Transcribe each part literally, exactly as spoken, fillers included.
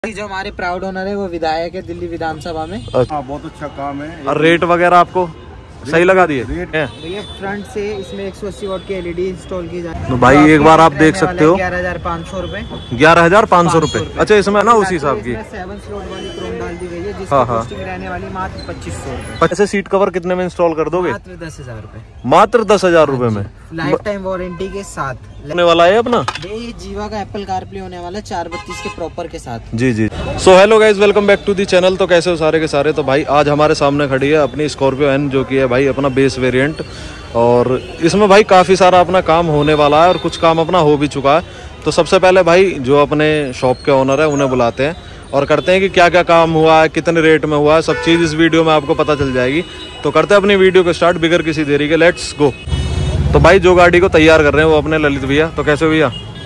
जो हमारे proud owner है वो विधायक है दिल्ली विधानसभा में। हाँ, बहुत अच्छा काम है। और रेट वगैरह आपको सही लगा दिए? भैया फ्रंट से इसमें एक सौ अस्सी वोट की एलईडी इंस्टॉल की जाती है। तो भाई एक बार आप देख सकते हो ग्यारह हजार पाँच सौ रूपए ग्यारह हजार पाँच सौ रूपए अच्छा, इसमें ना उसी हिसाब की सेवन स्लॉट वाली क्रोम डाल दी गई है जिसकी कॉस्टिंग रहने वाली मात्र पच्चीस सौ रूपए। ऐसे सीट कवर कितने में इंस्टॉल कर दोगे? मात्र दस हजार रूपए मात्र दस हजार रूपए में लाइफ टाइम वारंटी के साथ होने वाला है अपना। ये जीवा का एप्पल कारप्ले होने वाला है चार बत्तीस के प्रॉपर के साथ। जी जी। So hello guys, welcome back to the channel. तो कैसे हो सारे के सारे? तो भाई आज हमारे सामने खड़ी है अपनी स्कॉर्पियो एन, जो कि है भाई अपना बेस वेरिएंट, और इसमें भाई काफ़ी सारा अपना काम होने वाला है और कुछ काम अपना हो भी चुका है। तो सबसे पहले भाई जो अपने शॉप के ओनर है उन्हें बुलाते हैं और करते हैं कि क्या क्या काम हुआ है, कितने रेट में हुआ है, सब चीज़ इस वीडियो में आपको पता चल जाएगी। तो करते हैं अपनी वीडियो को स्टार्ट बिगर किसी देरी के। Let's go. तो भाई जो गाड़ी को तैयार कर रहे हैं वो अपने ललित भैया। तो कैसे भैया?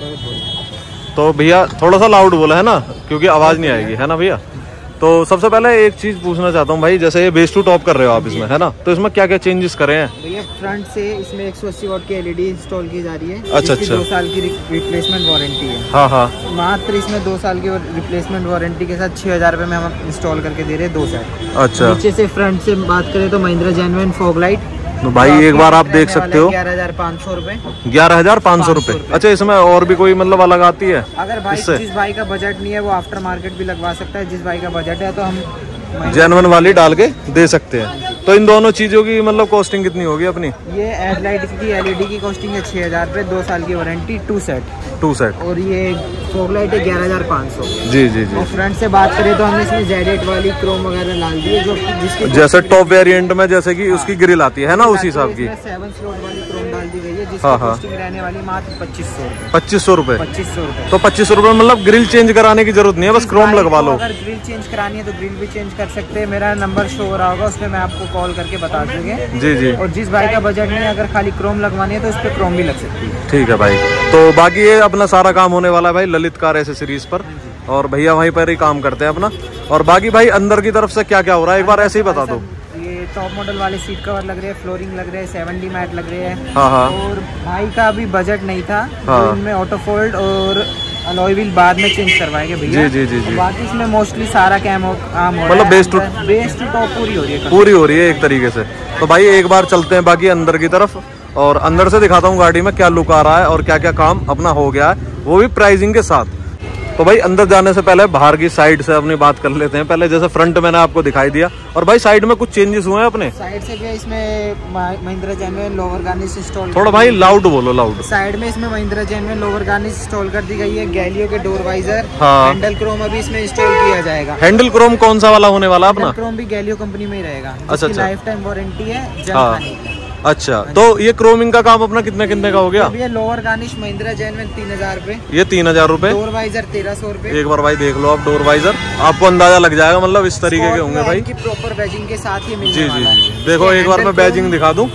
तो भैया थोड़ा सा लाउड बोला है ना, क्योंकि आवाज़ नहीं आएगी, है ना भैया? तो सबसे पहले एक चीज पूछना चाहता हूँ भाई, जैसे ये बेस टू टॉप कर रहे हो आप इसमें, है ना? तो इसमें क्या क्या चेंजेस करे हैं? भैया फ्रंट से इसमें एक सौ अस्सी वोट की एलईडी इंस्टॉल की जा रही है। अच्छा अच्छा। दो साल की रिप्लेसमेंट वारंटी है। हाँ हाँ। मात्र इसमें दो साल की रिप्लेसमेंट वारंटी के साथ छह हजार रुपए में हम इंस्टॉल करके दे रहे हैं दो सेट। अच्छा। नीचे से फ्रंट से बात करें तो महिंद्रा जेन्युइन फॉग लाइट। तो भाई तो एक बार आप देख सकते हो ग्यारह हजार पाँच सौ रूपए ग्यारह हजार पाँच सौ रूपए अच्छा, इसमें और भी कोई मतलब अलग आती है? अगर भाई जिस भाई का बजट नहीं है वो आफ्टर मार्केट भी लगवा सकता है। जिस भाई का बजट है तो हम जेन्युइन वाली डाल के दे सकते हैं। तो इन दोनों चीजों की मतलब कॉस्टिंग कितनी होगी अपनी? ये हेडलाइट की एलईडी की कॉस्टिंग है छह हजार रुपए, दो साल की warranty, two set two set और ये फॉग लाइट है ग्यारह हजार पाँच सौ। जी जी जी। और फ्रंट से बात करें तो हमने इसमें जेड एट वाली क्रोम वगैरह डाल दी है, जो जिसकी जैसे टॉप वेरिएंट में जैसे कि उसकी ग्रिल आती है ना उसी हिसाब की सेवन स्लॉट वाली क्रोम डाल दी गई है जिसकी कॉस्टिंग रहने वाली मात्र पच्चीस सौ पच्चीस सौ रूपए पच्चीस सौ रूपए तो पच्चीस सौ रूपए मतलब ग्रिल चेंज कराने की जरूरत नहीं है, बस क्रोम लगवा लो। अगर ग्रिल चेंज करानी है तो ग्रिल भी चेंज कर सकते हैं। मेरा नंबर शो हो रहा होगा, उसमें मैं आपको कॉल करके बता दूंगे। जी जी। और जिस भाई का बजट नहीं है, अगर खाली क्रोम लगवानी है तो उस पर क्रोम भी लग सकती है। ठीक है भाई। तो बाकी ये अपना सारा काम होने वाला है भाई ललित कार एसेसरीज पर, और भैया वहीं पर ही काम करते हैं अपना। और बाकी भाई अंदर की तरफ से क्या क्या हो रहा है एक बार ऐसे ही बता दो। ये टॉप मॉडल वाले सीट कवर लग रहे हैं, फ्लोरिंग लग रहे हैं, सेवन डी मैट लग रहे हैं। हाँ हाँ। और भाई का अभी बजट नहीं था, हाँ। तो इनमें ऑटो फोल्ड और अलॉय व्हील बाद में चेंज करवाएंगे भैया। जी जी जी जी। बाकी इसमें मोस्टली सारा कैम काम हो मतलब base to base to top पूरी हो रही है पूरी हो रही है एक तरीके से। तो भाई एक बार चलते हैं बाकी अंदर की तरफ, और अंदर से दिखाता हूँ गाड़ी में क्या लुक आ रहा है और क्या क्या काम अपना हो गया है, वो भी प्राइसिंग के साथ। तो भाई अंदर जाने से पहले बाहर की साइड से अपनी बात कर लेते हैं पहले। जैसे फ्रंट मैंने आपको दिखाई दिया, और भाई साइड में कुछ चेंजेस हुए हैं अपने साइड से भी। इसमें Mahindra genuine lower garnish install, थोड़ा भाई लाउड बोलो, लाउड। साइड में इसमें Mahindra genuine lower garnish install कर दी गई है। गैलियो के डोर वाइजर, हाँ। हैंडल क्रोम अभी इसमें इंस्टॉल किया जाएगा। हैंडल क्रोम कौन सा वाला होने वाला अपना? क्रोम भी गैलियो कंपनी में ही रहेगा। अच्छा अच्छा। लाइफ टाइम वारंटी है। हाँ। अच्छा, तो ये क्रोमिंग का काम अपना कितने कितने का हो गया? ये लोअर गार्निश महिंद्रा जेन्युइन तीन हजार रूपए ये तीन हजार रूपए डोर वाइजर तेरह सौ रूपए। एक बार भाई देख लो आप डोर वाइजर, आपको अंदाजा लग जाएगा मतलब इस तरीके के होंगे भाई। की प्रॉपर बैजिंग के साथ ही मिलने जी जी जी। देखो एक बार मैं बैजिंग दिखा दूं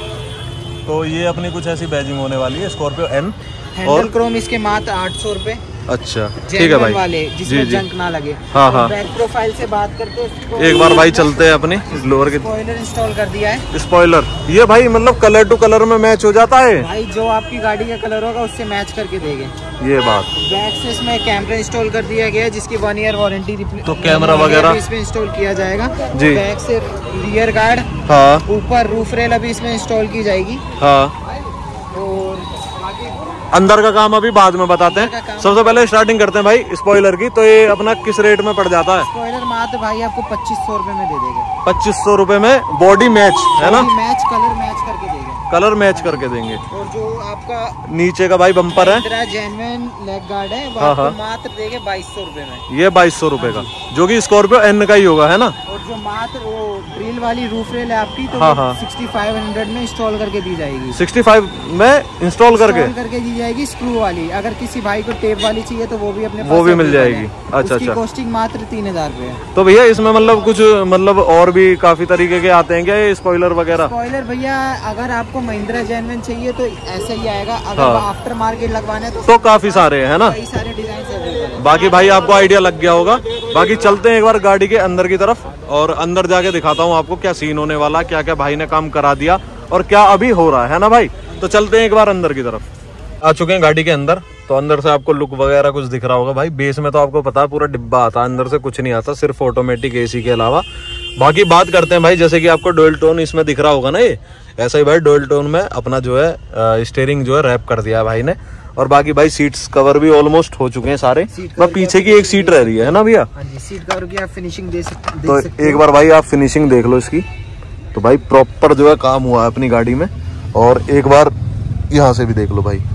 तो ये अपनी कुछ ऐसी बैजिंग होने वाली है स्कॉर्पियो एन। हैंडल क्रोम इसके मात्र आठ सौ रूपए। अच्छा ठीक है भाई वाले जिसमें जंक ना लगे। हाँ हाँ। बैक प्रोफाइल से बात करते हैं, एक बार भाई चलते हैं अपने लोअर के। स्पॉइलर इंस्टॉल कर दिया है। स्पॉइलर ये भाई मतलब कलर टू कलर में मैच हो जाता है भाई, जो आपकी गाड़ी का कलर होगा उससे मैच करके देंगे ये बात। बैक से इसमें कैमरा इंस्टॉल कर दिया गया है जिसकी वन ईयर वारंटी। तो कैमरा वगैरह इसमें इंस्टॉल किया जाएगा जी। बैक से रियर गार्ड, हाँ। ऊपर रूफ रेल अभी इसमें इंस्टॉल की जाएगी। हाँ। और अंदर का काम अभी बाद में बताते हैं। सबसे पहले स्टार्टिंग करते हैं भाई स्पॉइलर की। तो ये अपना किस रेट में पड़ जाता है? स्पॉइलर मात्र भाई आपको पच्चीस सौ रूपये में दे देंगे। पच्चीस सौ रूपये में बॉडी मैच है ना? मैच कलर मैच करके देंगे। कलर मैच करके देंगे। और जो आपका नीचे का भाई बम्पर है, जेन्युइन लेग गार्ड है, वो हाँ आपको हाँ। मात्र देंगे बाईस सौ रूपये में। ये बाईस सौ रूपये का, जो कि स्कॉर्पियो एन का ही होगा, है ना? और जो मात्र वो ड्रिल वाली रूफ रेल है आपकी, तो हाँ हाँ। सिक्सटी फाइव हंड्रेड में इंस्टॉल करके दी जाएगी। सिक्सटी फाइव में इंस्टॉल करके करके दी जाएगी स्क्रू वाली। अगर किसी भाई को टेप वाली चाहिए तो वो भी अपने वो भी मिल जाएगी। अच्छा अच्छा। कॉस्टिंग मात्र तीन हजार रूपए। तो भैया इसमें मतलब कुछ मतलब और भी काफी तरीके के आते हैं क्या ये स्पॉइलर वगैरह? स्पॉइलर भैया अगर आपको महिंद्रा जेन्युइन चाहिए तो ऐसे ही आएगा। अगर हाँ। आफ्टर मार्केट लगवाना है तो, तो काफी सारे है ना, कई सारे डिजाइन। बाकी भाई आपको आइडिया लग गया होगा। बाकी चलते हैं एक बार गाड़ी के अंदर की तरफ, और अंदर जाके दिखाता हूँ आपको क्या सीन होने वाला, क्या क्या भाई ने काम करा दिया और क्या अभी हो रहा है ना भाई। तो चलते हैं एक बार अंदर की तरफ। आ चुके हैं गाड़ी के अंदर। तो अंदर से आपको लुक वगैरह कुछ दिख रहा होगा भाई। बेस में तो आपको पता है पूरा डिब्बा आता है, अंदर से कुछ नहीं आता, सिर्फ ऑटोमेटिक एसी के अलावा। बाकी बात करते हैं भाई, जैसे कि आपको डुअल टोन इसमें दिख रहा होगा ना, ये ऐसा ही भाई डुअल टोन में अपना जो है स्टीयरिंग जो है रैप कर दिया है भाई ने। और बाकी भाई सीट्स कवर भी ऑलमोस्ट हो चुके हैं सारे, बस पीछे की एक सीट रह रही है ना भैया। सीट कवर की आप फिनिशिंग दे सकते तो एक बार भाई आप फिनिशिंग देख लो इसकी, तो भाई प्रॉपर जो है काम हुआ है अपनी गाड़ी में। और एक बार यहाँ से भी देख लो भाई।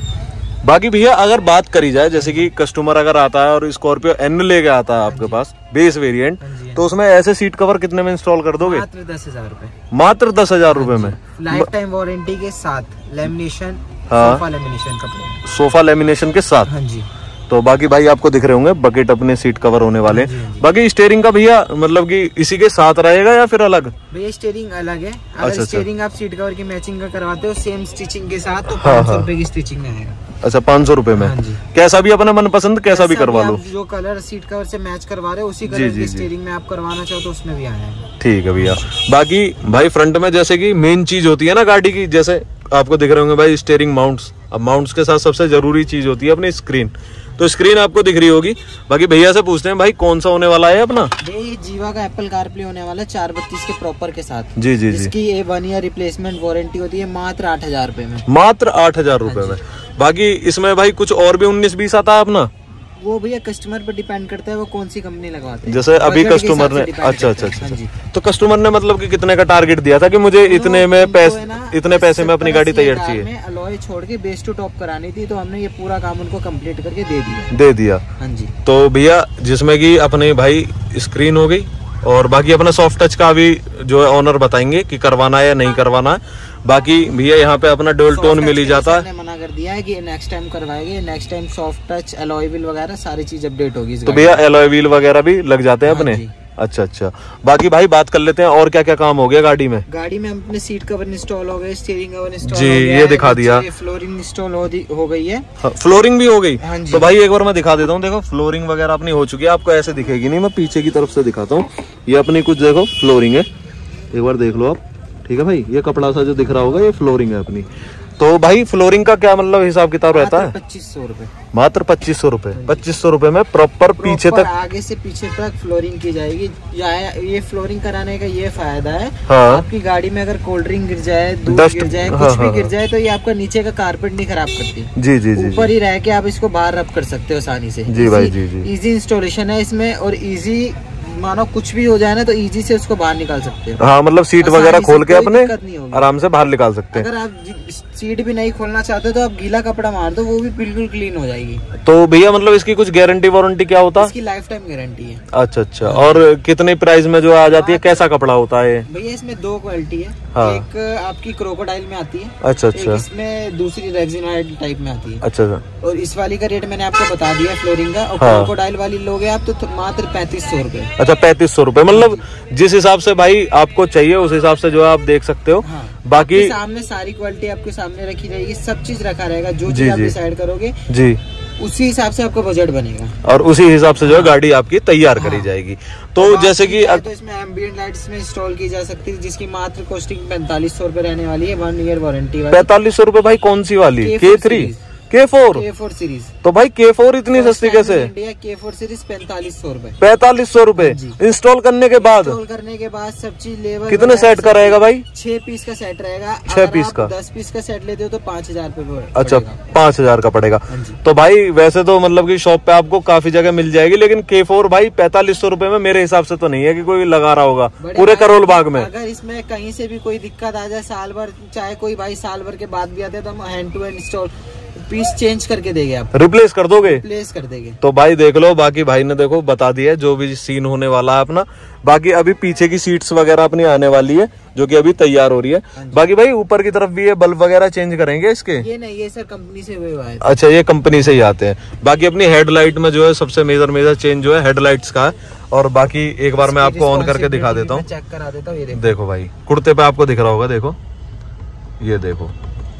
बाकी भैया अगर बात करी जाए, जैसे कि कस्टमर अगर आता है और स्कॉर्पियो एन लेके आता है आपके पास बेस वेरिएंट, तो उसमें ऐसे सीट कवर कितने में इंस्टॉल कर दोगे? मात्र दस हजार रूपए। मात्र दस हजार रूपए में लाइफ टाइम वारंटी के साथ, लेमिनेशन, हाँ, सोफा लेमिनेशन का सोफा लेमिनेशन के साथ। हाँ जी। तो बाकी भाई आपको दिख रहे होंगे बकेट अपने सीट कवर होने वाले। बाकी स्टीयरिंग का भैया मतलब कि इसी के साथ रहेगा या फिर अलग? भैया स्टीयरिंग अलग है। अगर अच्छा, स्टीयरिंग आप सीट कवर की मैचिंग का करवाते हो सेम स्टिचिंग के साथ, तो पाँच सौ रुपए की स्टिचिंग में आएगा। अच्छा, पाँच सौ रुपए में। हाँ जी। कैसा भी अपना मन पसंद कैसा भी करवा लो, जो कलर सीट कवर से मैच करवा रहे हो उसी कलर की स्टीयरिंग में आप करवाना चाहो तो उसमें भी आएगा। ठीक है भैया। बाकी भाई फ्रंट में जैसे कि मेन चीज होती है ना गाड़ी की, जैसे आपको दिख रहे होंगे भाई स्टीयरिंग माउंट्स। अब माउंट्स के साथ सबसे जरूरी चीज होती है अपनी स्क्रीन, तो स्क्रीन आपको दिख रही होगी। बाकी भैया से पूछते हैं भाई कौन सा होने वाला है अपना? ये जीवा का एप्पल कारप्ले होने वाला है चार बत्तीस के प्रॉपर के साथ। जी जी जी। इसकी ये वन ईयर रिप्लेसमेंट वारंटी होती है मात्र आठ हजार रूपए में। मात्र आठ हजार रूपए में। बाकी इसमें भाई कुछ और भी उन्नीस बीस आता है अपना? वो भैया कस्टमर पर डिपेंड करता है वो कौन सी कंपनी लगवाते हैं। जैसे अभी कस्टमर ने, अच्छा अच्छा अच्छा, तो कस्टमर ने मतलब कि कितने का टारगेट दिया था कि मुझे इतने में पैसे, इतने पैसे में अपनी गाड़ी तैयार चाहिए? अलॉय छोड़ के बेस टू टॉप करानी थी, तो हमने ये पूरा काम उनको कंप्लीट करके दे दिया। दे दिया हाँ जी। तो भैया जिसमें कि अपने भाई स्क्रीन हो गई, और बाकी अपना सॉफ्ट टच का भी जो है ऑनर बताएंगे कि करवाना है या नहीं करवाना है। बाकी भैया यहाँ पे अपना डुअल टोन मिल ही जाता है। मना कर दिया है कि नेक्स्ट टाइम करवाएंगे, next time soft touch alloy wheel वगैरह सारी चीज अपडेट होगी। तो भैया अलॉय व्हील वगैरह भी लग जाते हैं अपने? अच्छा अच्छा। बाकी भाई बात कर लेते हैं और क्या क्या काम हो गया गाड़ी में। गाड़ी में अपने सीट कवर इंस्टॉल हो गए, स्टीयरिंग कवर इंस्टॉल जी, ये दिखा दिया। फ्लोरिंग इंस्टॉल हो गई है। हाँ, फ्लोरिंग भी हो गई। तो भाई एक बार मैं दिखा देता हूँ, देखो फ्लोरिंग वगैरह अपनी हो चुकी है। आपको ऐसे दिखेगी नहीं, मैं पीछे की तरफ से दिखाता हूँ। ये अपनी कुछ देखो फ्लोरिंग है, एक बार देख लो आप। ठीक है भाई, ये कपड़ा सा जो दिख रहा होगा ये फ्लोरिंग है अपनी। तो भाई फ्लोरिंग का क्या मतलब हिसाब किताब रहता है? पच्चीस सौ रूपए। मात्र पच्चीस सौ रूपए। पच्चीस सौ रूपए में प्रॉपर पीछे तक, आगे से पीछे तक फ्लोरिंग की जाएगी। ये फ्लोरिंग कराने का ये फायदा है, हाँ, आपकी गाड़ी में अगर कोल्ड ड्रिंक गिर जाए, दूध गिर जाए, कुछ हाँ, भी हाँ, गिर जाए, तो ये आपका नीचे का कारपेट नहीं खराब करती। जी जी जी। ऊपर ही रह के आप इसको बाहर रब कर सकते हो आसानी से। जी भाई जी जी। इजी इंस्टॉलेशन है इसमें, और इजी मानो कुछ भी हो जाए ना तो इजी से उसको बाहर निकाल सकते हो। हाँ, मतलब सीट वगैरह खोल के अपने आराम से बाहर निकाल सकते हैं। अगर आप सीट भी नहीं खोलना चाहते तो आप गीला कपड़ा मार दो, वो भी बिल्कुल क्लीन हो जाएगी। तो भैया मतलब इसकी कुछ गारंटी वारंटी क्या होता है? इसकी लाइफ टाइम गारंटी है। अच्छा अच्छा। और कितने प्राइस में जो आ जाती है, कैसा कपड़ा होता है? भैया इसमें दो क्वालिटी है। हाँ। एक आपकी क्रोकोडाइल में आती है। अच्छा अच्छा। इसमें दूसरी रेक्सिन टाइप में आती है। अच्छा अच्छा। और इस वाली का रेट मैंने आपको बता दिया फ्लोरिंग का। और क्रोकोडाइल वाली लोगे आप तो मात्र पैंतीस सौ रूपये। अच्छा, पैंतीस सौ रूपये। मतलब जिस हिसाब से भाई आपको चाहिए उस हिसाब से जो है आप देख सकते हो। हाँ। बाकी सामने सारी क्वालिटी आपके सामने रखी जाएगी, सब चीज रखा रहेगा। जो चीज आप डिसाइड करोगे जी उसी हिसाब से आपका बजट बनेगा, और उसी हिसाब से जो है गाड़ी आपकी तैयार हाँ। करी जाएगी। तो, तो जैसे कि तो इसमें एम्बिएंट लाइट्स में इंस्टॉल की जा सकती है, जिसकी मात्र कॉस्टिंग पैंतालीस सौ रूपये रहने वाली है, वन ईयर वारंटी वाली। पैंतालीस सौ रूपये भाई कौन सी वाली? के थ्री के फोर के फोर सीरीज। तो भाई के फोर इतनी सस्ती कैसे? इंडिया के फोर सीरीज पैंतालीस सौ रूपये। पैंतालीस सौ रूपये इंस्टॉल करने के बाद? इंस्टॉल करने के बाद सब चीज लेवल कितने सेट का रहेगा भाई? छह पीस का सेट रहेगा। छह पीस का? दस पीस का सेट लेते हो तो पाँच हजार रूपये। अच्छा, पाँच हजार का पड़ेगा। तो भाई वैसे तो मतलब की शॉप पे आपको काफी जगह मिल जाएगी, लेकिन के फोर भाई पैंतालीस सौ रूपये में मेरे हिसाब से तो नहीं है कि कोई लगा रहा होगा पूरे करोल बाग में। अगर इसमें कहीं से भी कोई दिक्कत आ जाए, साल भर चाहे कोई भाई साल भर के बाद भी आते हैं, तो हम hand to hand install piece change करके देंगे, आप रिप्लेस कर दोगे? रिप्लेस कर देंगे। तो भाई देख लो, बाकी भाई ने देखो बता दिया जो भी सीन होने वाला है अपना। बाकी अभी पीछे की सीट्स वगैरह अपनी आने वाली है जो कि अभी तैयार हो रही है। बाकी भाई ऊपर की तरफ भी ये बल्ब वगैरह चेंज करेंगे इसके? ये नहीं, ये सर कंपनी से हुए हुआ है। अच्छा, ये कंपनी से ही आते हैं। बाकी अपनी हेडलाइट में जो है सबसे मेजर मेजर चेंज जो है हेडलाइट्स का है। और बाकी एक बार मैं आपको ऑन करके दिखा देता हूँ, चेक करा देता हूँ। ये देखो भाई, कुर्ते पे आपको दिख रहा होगा, देखो ये देखो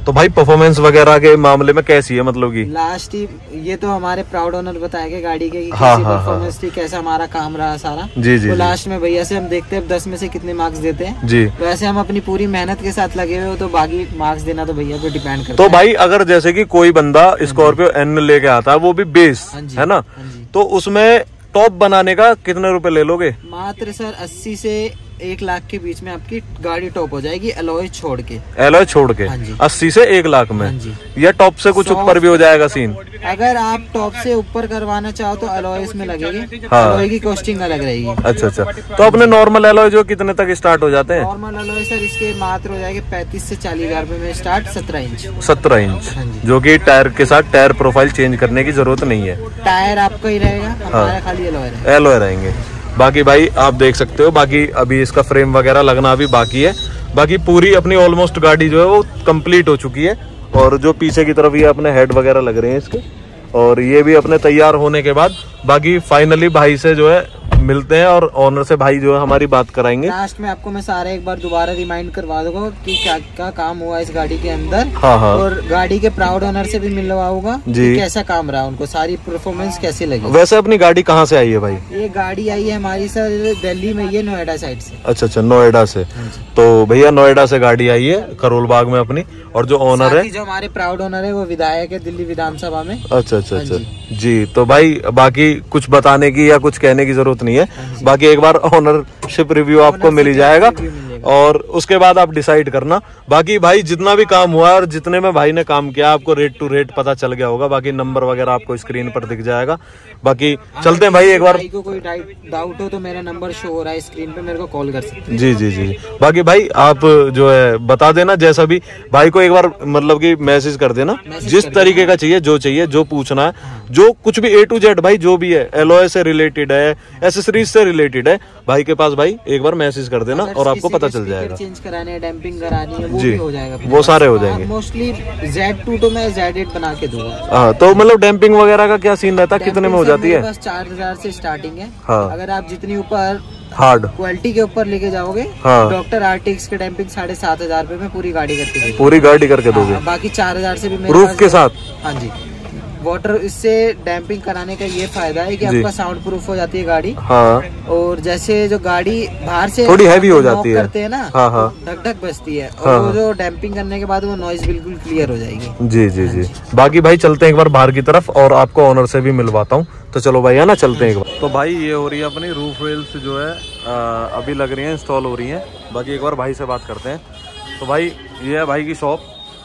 तो भाई परफॉर्मेंस वगैरह के मामले में कैसी है, मतलब की लास्ट ही ये तो हमारे प्राउड ओनर बताएंगे गाड़ी के कि हाँ, कैसी हाँ, परफॉर्मेंस थी, कैसा हमारा काम रहा सारा। जी जी तो जी। लास्ट में भैया से हम देखते हैं दस में से कितने मार्क्स देते हैं जी। वैसे हम अपनी पूरी मेहनत के साथ लगे हुए हो, तो बाकी मार्क्स देना तो भैया पे डिपेंड करता तो है। भाई अगर जैसे कि कोई बंदा स्कॉर्पियो एन लेके आता है, वो भी बेस हाँ जी, है ना, हाँ जी। तो उसमें टॉप बनाने का कितने रुपए ले लोगे? मात्र सर अस्सी से एक लाख के बीच में आपकी गाड़ी टॉप हो जाएगी, अलॉय छोड़ के। एलॉय छोड़ के हाँ जी। अस्सी से एक लाख में, हाँ जी। या टॉप से कुछ सौ- ऊपर भी हो जाएगा सीन? अगर आप टॉप से ऊपर करवाना चाहो तो अलॉय इसमें लगेगी, हाँ। अलॉय की कॉस्टिंग अलग रहेगी। अच्छा अच्छा। तो अपने नॉर्मल एलॉय जो कितने तक स्टार्ट हो जाते हैं? नॉर्मल अलॉय सर इसके मात्र हो जाएंगे पैंतीस से चालीस हजार रुपए में स्टार्ट, सत्रह इंच। सत्रह इंच, हाँ जी। जो कि टायर के साथ टायर प्रोफाइल चेंज करने की जरूरत नहीं है, टायर आपका ही रहेगा, हमारा खाली अलॉय रहेगा। एलॉय रहेंगे। बाकी भाई आप देख सकते हो, बाकी अभी इसका फ्रेम वगैरह लगना अभी बाकी है। बाकी पूरी अपनी ऑलमोस्ट गाड़ी जो है वो कंप्लीट हो चुकी है। और जो पीछे की तरफ ये अपने हेड वगैरह लग रहे हैं इसके, और ये भी अपने तैयार होने के बाद बाकी फाइनली भाई से जो है मिलते हैं, और ऑनर से भाई जो है हमारी बात कराएंगे। लास्ट में आपको मैं सारा एक बार दोबारा रिमाइंड करवा दूंगा कि क्या क्या काम हुआ इस गाड़ी के अंदर। हाँ हाँ। और गाड़ी के प्राउड ओनर से भी मिलवाऊंगा जी। कि कैसा काम रहा, उनको सारी परफॉर्मेंस कैसी लगी। वैसे अपनी गाड़ी कहाँ से आई है भाई? ये गाड़ी आई है हमारी सर दिल्ली में, ये नोएडा साइड से। अच्छा अच्छा, नोएडा से। तो भैया नोएडा से गाड़ी आई है करोल बाग में अपनी, और जो ओनर साथ है ही जो हमारे प्राउड ओनर है वो विधायक है दिल्ली विधानसभा में। अच्छा अच्छा हाँ अच्छा जी। जी। तो भाई बाकी कुछ बताने की या कुछ कहने की जरूरत नहीं है, बाकी एक बार ओनरशिप रिव्यू आपको मिल ही जाएगा, और उसके बाद आप डिसाइड करना। बाकी भाई जितना भी काम हुआ और जितने में भाई ने काम किया आपको रेट टू रेट पता चल गया होगा। बाकी नंबर वगैरह आपको स्क्रीन पर दिख जाएगा। बाकी चलते हैं भाई एक बार। भाई को कोई डाउट हो तो मेरा नंबर शो हो रहा है स्क्रीन पे, मेरे को कॉल कर सकते हैं। जी जी जी। बाकी भाई आप जो है बता देना, जैसा भी भाई को एक बार मतलब कि मैसेज कर देना, जिस तरीके का चाहिए, जो चाहिए, जो पूछना है, जो कुछ भी ए टू जेड भाई जो भी है, एलॉय से रिलेटेड है, एसेसरीज से रिलेटेड है, भाई के पास भाई एक बार मैसेज कर देना और आपको पता चल जाएगा। चेंज कराने, डैम्पिंग करानी है, वो जी, भी हो जाएगा, वो सारे हो जाएंगे। मोस्टली जेड टू तो मैं जेड एट बना के दूंगा। हाँ, तो मतलब डैम्पिंग वगैरह का क्या सीन रहता है, कितने में हो जाती है? बस चार हजार से स्टार्टिंग है। हाँ। अगर आप जितनी ऊपर हार्ड क्वालिटी के ऊपर लेके जाओगे, हाँ। डॉक्टर आर्टिक्स के डैम्पिंग साढ़े सात हजार रूपए में पूरी गाड़ी करके देगी। पूरी गाड़ी करके दोगे? हाँ, बाकी चार हजार से भी मेरे रूफ पास के जो- साथ? हाँ जी। वाटर इससे डैम्पिंग कराने का ये फायदा है कि जी। आपका साउंड प्रूफ हो जाती है गाड़ी। हाँ। और जैसे जो गाड़ी बाहर से थोड़ी हैवी हो knock जाती है। करते हैं ना, हाँ, हाँ। ढक ढक बजती है, और हाँ, वो हाँ। जो डैम्पिंग करने के बाद वो नॉइज बिल्कुल क्लियर हो जाएगी। जी जी जी। बाकी भाई चलते हैं एक बार बाहर की तरफ, और आपको ऑनर से भी मिलवाता हूँ। तो चलो भाई है ना, चलते हैं एक बार। तो भाई ये हो रही है अपनी रूफ रेल्स जो है आ, अभी लग रही है, इंस्टॉल हो रही है। बाकी एक बार भाई से बात करते हैं। तो भाई ये है भाई की शॉप।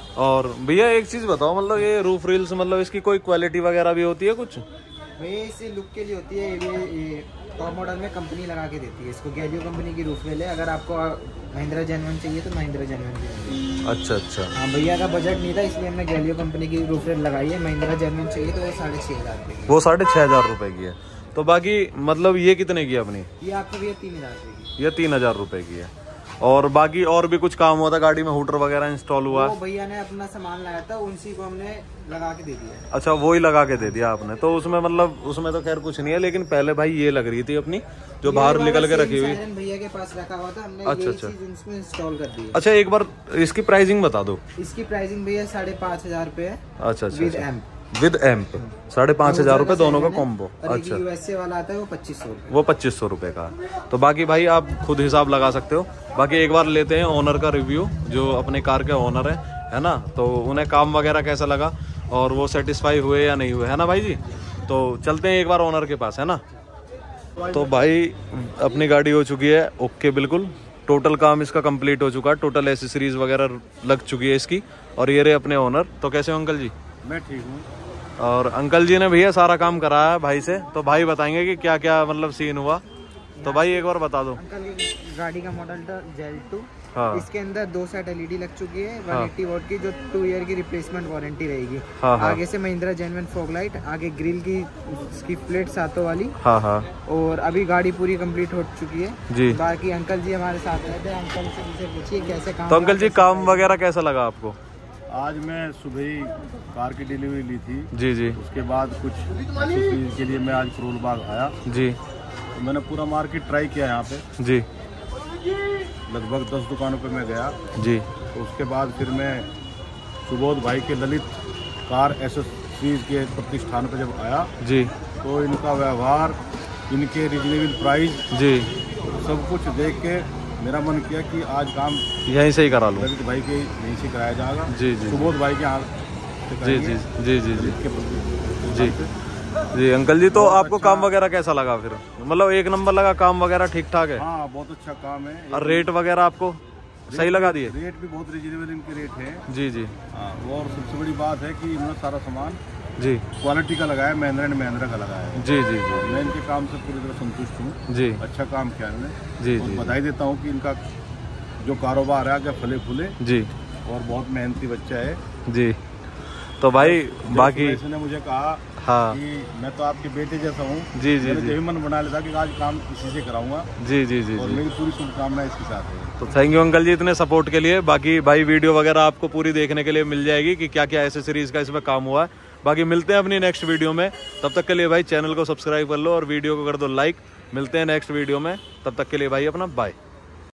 और भैया एक चीज बताओ, मतलब ये रूफ रेल्स मतलब इसकी कोई क्वालिटी वगैरह भी होती है कुछ? भैया इससे लुक के लिए होती है, ये ये टॉप मॉडल में कंपनी लगा के देती है इसको। गैलियो कंपनी की रूफ रेल है। अगर आपको महिंद्रा जेन्युइन चाहिए तो महिंद्रा जेन्युइन। अच्छा अच्छा। हाँ, भैया का बजट नहीं था इसलिए हमने गैलियो कंपनी की रूफ रेल लगाई है। महिंद्रा जेन्युइन चाहिए तो वो साढ़े छः हजार रुपये की। वो साढ़े छह हजार रुपए की है। तो बाकी मतलब ये कितने की है अपनी? ये आपको भैया तीन हजार रुपये की। ये तीन हजार रुपए की है। और बाकी और भी कुछ काम हुआ था गाड़ी में, हुटर वगैरह इंस्टॉल हुआ? वो भैया ने अपना सामान लाया था, उसी को हमने लगा के दे दिया। अच्छा, वो ही लगा के दे दिया आपने। तो उसमें मतलब उसमें तो खैर कुछ नहीं है, लेकिन पहले भाई ये लग रही थी अपनी जो बाहर निकल के रखी हुई। भैया के पास रखा हुआ था, हमने अच्छा, ये अच्छा। चीज उसमें इंस्टॉल कर दी है। अच्छा, एक बार इसकी प्राइसिंग बता दो। इसकी प्राइसिंग भैया साढ़े पाँच हजार रुपए है। अच्छा अच्छा विद अच्छा। एम्प। विद एम्प साढ़े पाँच हजार रुपए दोनों का कॉम्बो। अच्छा, यूएसए वाला आता है वो पच्चीस सौ रुपए। वो पच्चीस सौ रुपए का। तो बाकी भाई आप खुद हिसाब लगा सकते हो। बाकी एक बार लेते हैं ओनर का रिव्यू, जो अपने कार के ओनर है है ना, तो उन्हें काम वगैरह कैसा लगा और वो सेटिस्फाई हुए या नहीं हुए, है ना भाई जी। तो चलते हैं एक बार ओनर के पास, है ना। तो भाई अपनी गाड़ी हो चुकी है ओके, बिल्कुल टोटल काम इसका कंप्लीट हो चुका है, टोटल एसेसरीज वगैरह लग चुकी है इसकी। और ये रहे अपने ओनर। तो कैसे हो अंकल जी? मैं ठीक हूँ। और अंकल जी ने भैया सारा काम कराया है भाई से, तो भाई बताएंगे कि क्या क्या मतलब सीन हुआ। तो भाई एक बार बता दो। अंकल की गाड़ी का मॉडल था जेल टू। हाँ। इसके अंदर दो सेट एलईडी लग चुकी है, हाँ। एक सौ अस्सी वॉट की, जो टू ईयर की रिप्लेसमेंट वारंटी रहेगी। हाँ, हाँ। आगे से महिंद्रा जेन्युइन फॉग लाइट, आगे ग्रिल की उसकी प्लेट सातों वाली। हाँ हाँ और अभी गाड़ी पूरी कंप्लीट हो चुकी है जी। बाकी अंकल जी हमारे साथ रहते हैं, अंकल से इनसे पूछिए कैसे काम। तो अंकल जी काम वगैरह कैसा लगा आपको? आज मैं सुबह ही कार की डिलीवरी ली थी। जी जी उसके बाद कुछ एक्सेसरीज के लिए मैं आज करोल बाग आया। जी तो मैंने पूरा मार्केट ट्राई किया यहाँ पे, जी लगभग दस दुकानों पे मैं गया। जी तो उसके बाद फिर मैं सुबोध भाई के ललित कार एसेसरीज के प्रतिष्ठान पर जब आया जी, तो इनका व्यवहार, इनके रिजनेबल प्राइस जी, सब कुछ देख के मेरा मन किया कि आज काम यहीं से ही करा लूँ। ललित भाई के यहीं से कराया जाएगा। जी जी सुबोध भाई के यहाँ से जी कराएंगे। जी जी जी जी के प्रति- जी जी अंकल जी, तो आपको काम वगैरह कैसा लगा फिर? मतलब एक नंबर लगा, काम वगैरह ठीक ठाक है? हाँ, बहुत अच्छा काम है। और रेट वगैरह आपको सही लगा दिए? रेट भी बहुत रिजनेबल इनके रेट है। जी जी हाँ, और सबसे बड़ी बात है कि इन्होंने सारा सामान जी क्वालिटी का लगाया, महिंद्रा एंड महिंद्रा का लगाया है। जी जी जी मैं इनके काम से पूरी तरह संतुष्ट हूँ। जी अच्छा काम किया इन्होंने। जी और जी बधाई देता हूँ कि इनका जो कारोबार है आगे फले फूले, जी और बहुत मेहनती बच्चा है। जी। तो भाई बाकी इसने मुझे कहा हाँ कि मैं तो आपके बेटे जैसा हूँ। जी जी मैंने जी जब भी मन बना लेता कि आज काम इसी से कराऊंगा, जी जी जी और जी। मेरी पूरी शुभकामनाएं इसके साथ है। तो थैंक यू अंकल जी इतने सपोर्ट के लिए। बाकी भाई वीडियो वगैरह आपको पूरी देखने के लिए मिल जाएगी कि क्या क्या एसेसरीज का इसमें काम हुआ है। बाकी मिलते हैं अपनी नेक्स्ट वीडियो में, तब तक के लिए भाई चैनल को सब्सक्राइब कर लो और वीडियो को कर दो लाइक। मिलते हैं नेक्स्ट वीडियो में, तब तक के लिए भाई अपना बाय।